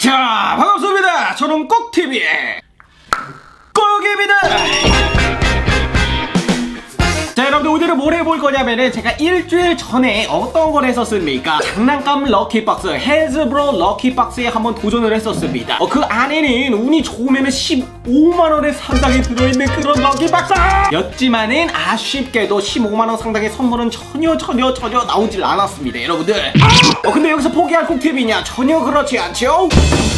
자, 반갑습니다. 저는 꼭TV의 꼭입니다. 자, 여러분들 오늘은 뭘 해볼 거냐면은 제가 일주일 전에 어떤 걸 했었습니까? 장난감 럭키박스, 해즈브로 럭키박스에 한번 도전을 했었습니다. 그 안에는 운이 좋으면은 15만원의 상당히 들어있는 그런 럭키박스 였지만은 아쉽게도 15만원 상당의 선물은 전혀 나오질 않았습니다, 여러분들. 근데 여기서 포기할 꼭TV냐? 전혀 그렇지 않죠?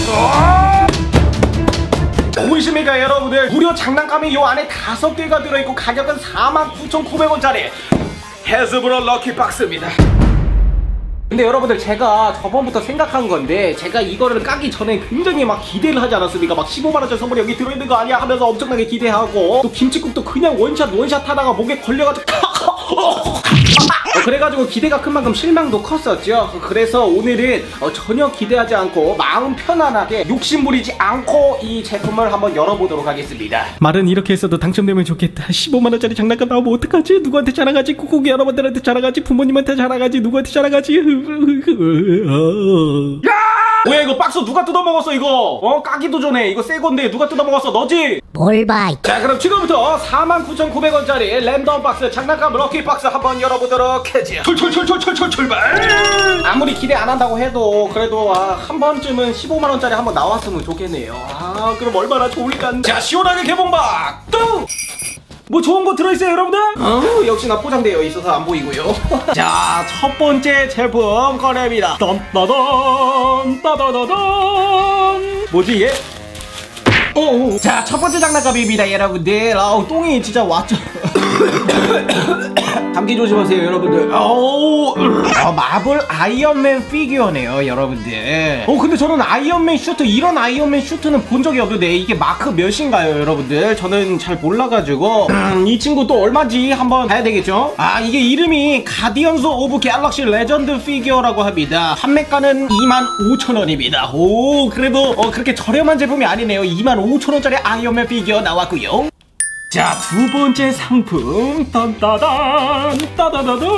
보이십니까 여러분들? 무려 장난감이 요 안에 5개가 들어있고 가격은 49,900원짜리 해즈브로 럭키박스입니다. 근데 여러분들, 제가 저번부터 생각한 건데, 제가 이거를 까기 전에 굉장히 막 기대를 하지 않았습니까? 막 15만원짜리 선물이 여기 들어있는 거 아니야 하면서 엄청나게 기대하고, 또 김치국도 그냥 원샷 하다가 목에 걸려가지고 그래가지고 기대가 큰 만큼 실망도 컸었죠. 그래서 오늘은 전혀 기대하지 않고 마음 편안하게 욕심부리지 않고 이 제품을 한번 열어보도록 하겠습니다. 말은 이렇게 했어도 당첨되면 좋겠다. 15만원짜리 장난감 나오면 어떡하지? 누구한테 자랑하지? 꾹꾹이 여러분들한테 자랑하지? 부모님한테 자랑하지? 누구한테 자랑하지? 야! 왜 이거 박스 누가 뜯어먹었어 이거? 까기도 전에 이거 새건데 누가 뜯어먹었어? 너지? 뭘 봐. 자, 그럼 지금부터 49,900원짜리 랜덤 박스 장난감 럭키 박스 한번 열어보도록 하지. 출발! 아무리 기대 안 한다고 해도 그래도 한 번쯤은 15만원짜리 한번 나왔으면 좋겠네요. 그럼 얼마나 좋을까. 자, 시원하게 개봉박 뚱! 뭐 좋은 거 들어있어요 여러분들? 역시나 포장되어 있어서 안 보이고요. 자, 첫 번째 제품 꺼냅니다. 딴따단 따다다단. 뭐지 얘? 자, 첫 번째 장난감입니다 여러분들. 똥이 진짜 왔죠. 감기 조심하세요 여러분들. 마블 아이언맨 피규어네요 여러분들. 근데 저는 아이언맨 슈트, 이런 아이언맨 슈트는 본 적이 없는데 이게 마크 몇인가요 여러분들? 저는 잘 몰라가지고 이 친구 또 얼마인지 한번 봐야 되겠죠? 이게 이름이 가디언스 오브 갤럭시 레전드 피규어라고 합니다. 판매가는 25,000원입니다 오, 그래도 그렇게 저렴한 제품이 아니네요. 25,000원짜리 아이언맨 피규어 나왔고요. 자, 두 번째 상품 딴따단 따다다단.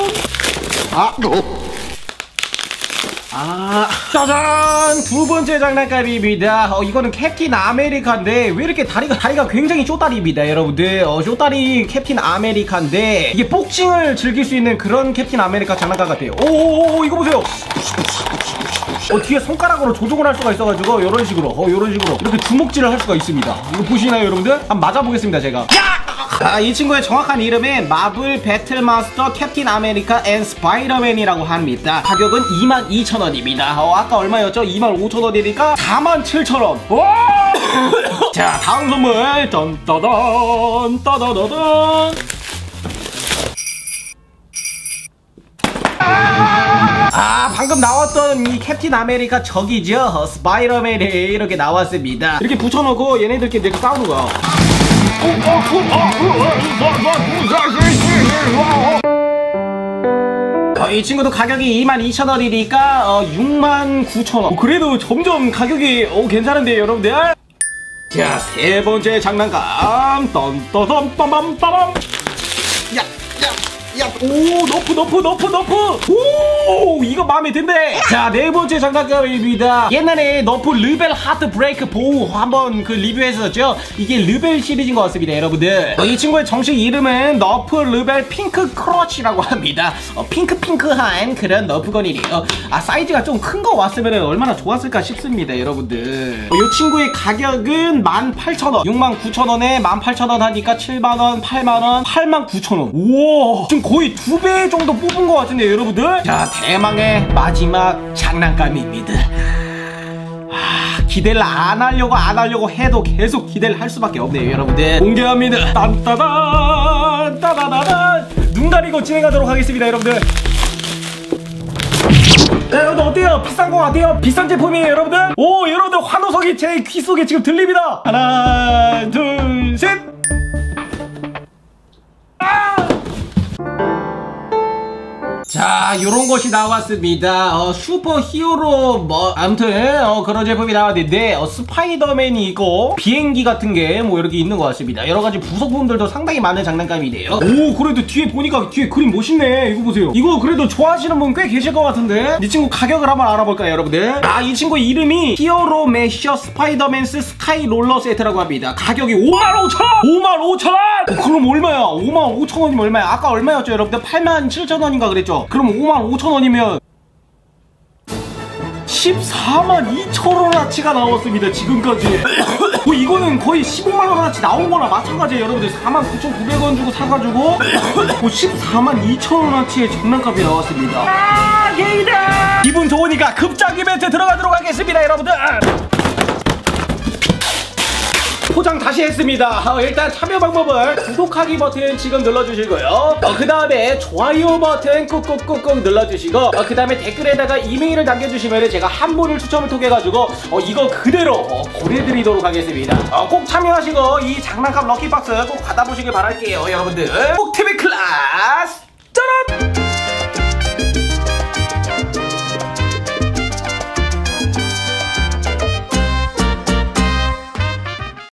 짜잔! 두 번째 장난감입니다. 이거는 캡틴 아메리카인데 왜 이렇게 다리가 굉장히 쪼다리입니다 여러분들. 쪼다리 캡틴 아메리카인데 이게 복싱을 즐길 수 있는 그런 캡틴 아메리카 장난감 같아요. 오, 이거 보세요. 뒤에 손가락으로 조종을 할 수가 있어가지고 이런 식으로 이렇게 주먹질을 할 수가 있습니다. 이거 보시나요 여러분들? 한번 맞아보겠습니다 제가. 이 친구의 정확한 이름은 마블 배틀마스터 캡틴 아메리카 앤 스파이더맨이라고 합니다. 가격은 22,000원입니다. 아까 얼마였죠? 25,000원이니까 47,000원. 자, 다음 선물 딴따단 따다다단. 방금 나왔던 이 캡틴 아메리카 적이죠? 스파이더맨이 이렇게 나왔습니다. 이렇게 붙여놓고 얘네들끼리 이렇게 싸우는 거야. 이 친구도 가격이 22,000원이니까 69,000원. 그래도 점점 가격이 괜찮은데요 여러분들? 자, 세 번째 장난감 딴따단빰빰빰. 오, 너프. 오, 이거 마음에 든대. 자, 네 번째 장난감입니다. 옛날에 너프 르벨 하트 브레이크 보호 한번 리뷰했었죠. 이게 르벨 시리즈인 것 같습니다 여러분들. 이 친구의 정식 이름은 너프 르벨 핑크 크러치라고 합니다. 핑크한 그런 너프건이래요. 사이즈가 좀 큰 거 왔으면 얼마나 좋았을까 싶습니다 여러분들. 이 친구의 가격은 18,000원 69,000원에 18,000원 하니까 7만원 8만원 89,000원. 우와, 지금 거의 2배 정도 뽑은 것 같은데 여러분들. 자, 대망의 마지막 장난감입니다. 기대를 안 하려고 해도 계속 기대를 할 수밖에 없네요 여러분들. 공개합니다. 딴따단 따다다단. 눈 가리고 진행하도록 하겠습니다 여러분들. 여러분들 어때요? 비싼 거 같아요? 비싼 제품이에요 여러분들? 여러분들 환호성이 제 귀 속에 지금 들립니다. 하나 둘 셋. 자, 요런 것이 나왔습니다. 슈퍼 히어로 아무튼 그런 제품이 나왔는데 스파이더맨이 있고 비행기 같은 게 뭐 이렇게 있는 것 같습니다. 여러 가지 부속품들도 상당히 많은 장난감이네요. 오, 그래도 뒤에 보니까 뒤에 그림 멋있네. 이거 보세요. 이거 그래도 좋아하시는 분 꽤 계실 것 같은데 이 친구 가격을 한번 알아볼까요, 여러분들? 이 친구 이름이 히어로 메셔 스파이더맨스 스카이 롤러 세트라고 합니다. 가격이 55,000원! 55,000원! 그럼 얼마야? 55,000원이면 얼마야? 아까 얼마였죠, 여러분들? 87,000원인가 그랬죠? 그럼 55,000원이면 142,200,000원어치가 나왔습니다, 지금까지. 이거는 거의 15만원어치 나온 거나 마찬가지예요, 여러분들. 49,900원 주고 사가지고 142,200,000원어치의 장난감이 나왔습니다. 예이다! 기분 좋으니까 급작 이벤트 들어가도록 하겠습니다, 여러분들. 포장 다시 했습니다. 일단 참여 방법은 구독하기 버튼 지금 눌러주시고요. 그 다음에 좋아요 버튼 꾹꾹꾹꾹 눌러주시고 그 다음에 댓글에다가 이메일을 남겨주시면 제가 한 분을 추첨을 통해가지고 이거 그대로 보내드리도록 하겠습니다. 꼭 참여하시고 이 장난감 럭키박스 꼭 받아보시길 바랄게요, 여러분들. 꼭 TV 클래스 짜란!